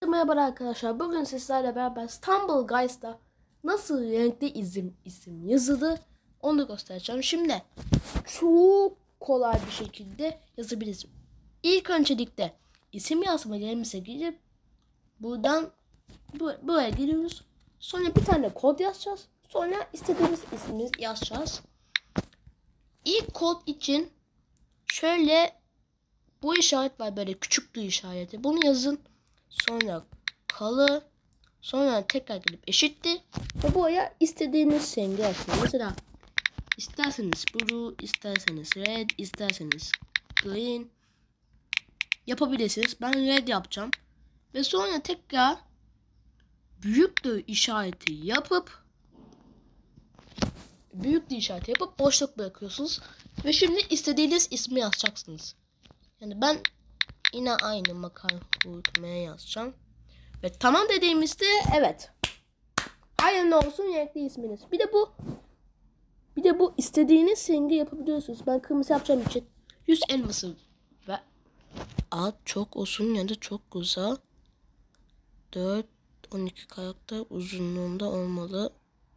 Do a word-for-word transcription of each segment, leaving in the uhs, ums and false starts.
Merhaba arkadaşlar. Bugün sizlerle beraber Stumble Guys'ta nasıl renkli isim isim yazılır onu göstereceğim. Şimdi çok kolay bir şekilde yazabiliriz. İlk öncelikle isim yazma yerimize girip buradan bu, buraya giriyoruz. Sonra bir tane kod yazacağız. Sonra istediğimiz ismimizi yazacağız. İlk kod için şöyle bu işaret var, böyle küçük bir işareti. Bunu yazın. Sonra kalı. Sonra tekrar gelip eşitti. Ve buraya istediğiniz rengi yazın. Mesela isterseniz blue, isterseniz red, isterseniz green yapabilirsiniz. Ben red yapacağım. Ve sonra tekrar büyük bir işareti yapıp büyük bir işareti yapıp boşluk bırakıyorsunuz. Ve şimdi istediğiniz ismi yazacaksınız. Yani ben yine aynı makar kurutmaya yazacağım. Ve tamam dediğimizde evet. Hayırlı olsun renkli isminiz. Bir de bu bir de bu istediğiniz rengi yapabiliyorsunuz. Ben kırmızı yapacağım için yüz elması ve ad çok olsun ya da çok uza. dört on iki karakter uzunluğunda olmalı.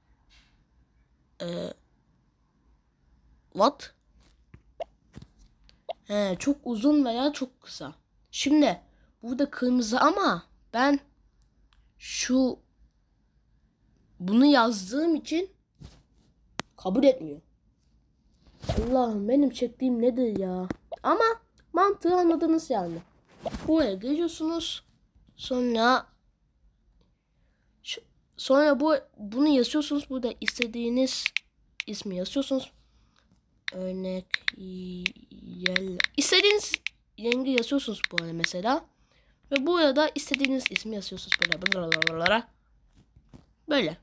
Ee, what? He, çok uzun veya çok kısa. Şimdi burada kırmızı ama ben şu bunu yazdığım için kabul etmiyor. Allah'ım, benim çektiğim nedir ya? Ama mantığı anladınız yani. Buraya geliyorsunuz. Sonra şu, sonra bu bunu yazıyorsunuz. Burada istediğiniz ismi yazıyorsunuz. Örnek yel. İstediğiniz rengi yazıyorsunuz bu arada mesela. Ve burada istediğiniz ismi yazıyorsunuz böyle. Böyle.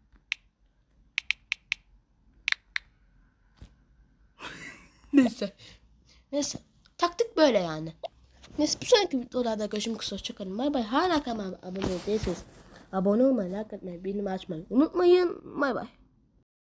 Neyse. Neyse. Taktik böyle yani. Neyse, bir sonraki videolarda görüşmek üzere. Hoşçakalın. Bay bay. Hala kanalıma abone değilseniz abone olmayı, like etmeyi, bildirim açmayı unutmayın. Bay bay.